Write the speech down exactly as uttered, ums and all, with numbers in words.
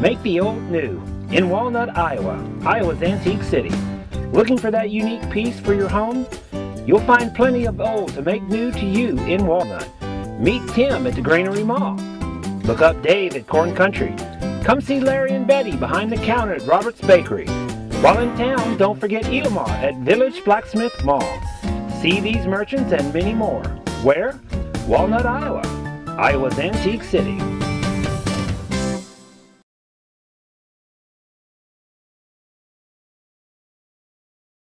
Make the old new in Walnut, Iowa, Iowa's antique city. Looking for that unique piece for your home? You'll find plenty of old to make new to you in Walnut. Meet Tim at the Granary Mall. Look up Dave at Corn Country. Come see Larry and Betty behind the counter at Robert's Bakery. While in town, don't forget Eomar at Village Blacksmith Mall. See these merchants and many more. Where? Walnut, Iowa, Iowa's antique city.